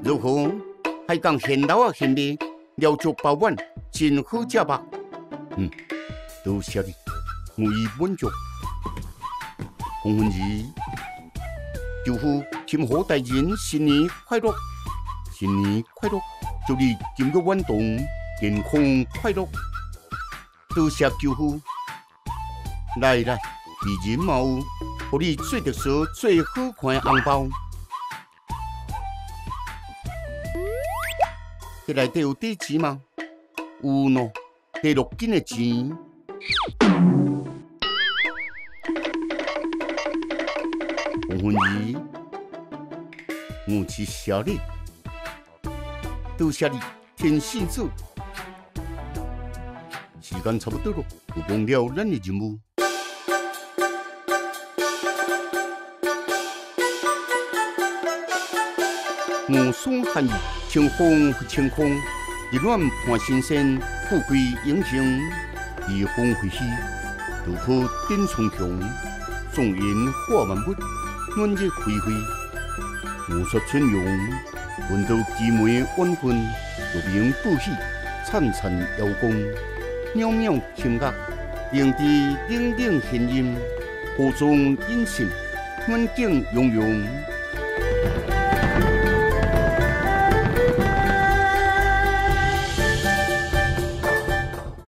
如何？还讲现老啊现卖，料足饱满，真好食吧？多谢你，我已满足。红粉儿，祝福天河大人新年快乐，新年快乐！祝你今个运动健康快乐。多谢祝福，来，二人嘛有，互你做着说最好看的红包。这内底有底钱吗？有喏，第6斤的钱。红粉儿，我是谢你，多谢你天信子。时间差不多了，有忘了咱的任务。我送汉语，清风不清空，日暖伴新鲜，富贵永恒。移风回去，渡口顶重重，壮颜化万物，暖日恢恢。无说春阳，闻到鸡鸣晚昏，鹿鸣不喜，灿灿耀光，渺渺琴乐，灵芝冷冷弦音，河中音信，暖景融融。